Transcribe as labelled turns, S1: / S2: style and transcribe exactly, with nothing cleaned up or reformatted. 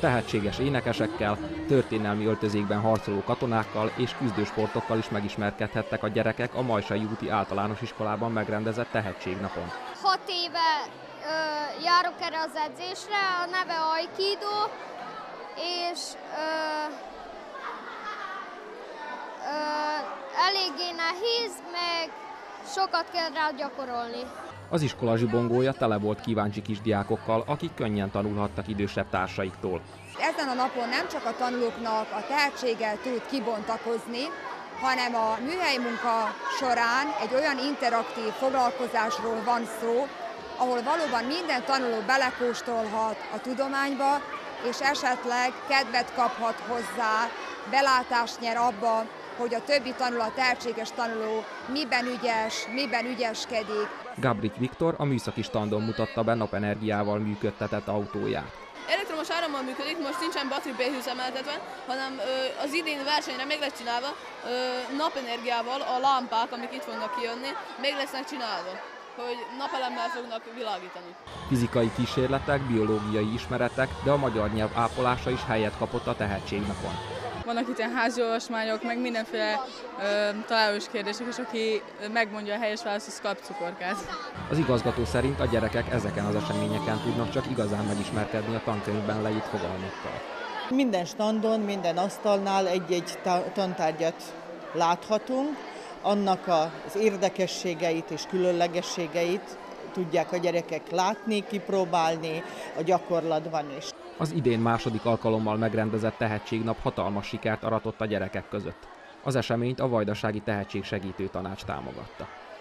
S1: Tehetséges énekesekkel, történelmi öltözékben harcoló katonákkal és küzdősportokkal is megismerkedhettek a gyerekek a Majsai úti általános iskolában megrendezett tehetségnapon.
S2: Hat éve ö, járok erre az edzésre, a neve Aikido, és ö, ö, eléggé nehéz, meg sokat kell rá gyakorolni.
S1: Az iskola zsibongója tele volt kíváncsi kisdiákokkal, akik könnyen tanulhattak idősebb társaiktól.
S3: Ezen a napon nem csak a tanulóknak a tehetséggel tud kibontakozni, hanem a műhelyi munka során egy olyan interaktív foglalkozásról van szó, ahol valóban minden tanuló belekóstolhat a tudományba, és esetleg kedvet kaphat hozzá, belátást nyer abba, hogy a többi tanuló, a tehetséges tanuló miben ügyes, miben ügyeskedik.
S1: Gabrik Viktor a műszaki standon mutatta be napenergiával működtetett autóját.
S4: Elektromos árammal működik, most nincsen battery beüzemeltetve, hanem ö, az idén versenyre még lesz csinálva ö, napenergiával a lámpák, amik itt fognak kijönni, még lesznek csinálva, hogy napelemmel fognak világítani.
S1: Fizikai kísérletek, biológiai ismeretek, de a magyar nyelv ápolása is helyet kapott a tehetségnapon.
S5: Vannak itt ilyen házi olvasmányok, meg mindenféle ö, találós kérdések, és aki megmondja a helyes választ, az kap cukorkát.
S1: Az igazgató szerint a gyerekek ezeken az eseményeken tudnak csak igazán megismerkedni a tankönyvben leírt fogalmakkal.
S6: Minden standon, minden asztalnál egy-egy tantárgyat láthatunk, annak az érdekességeit és különlegességeit tudják a gyerekek látni, kipróbálni a gyakorlatban is.
S1: Az idén második alkalommal megrendezett tehetségnap hatalmas sikert aratott a gyerekek között. Az eseményt a Vajdasági Tehetségsegítő Tanács támogatta.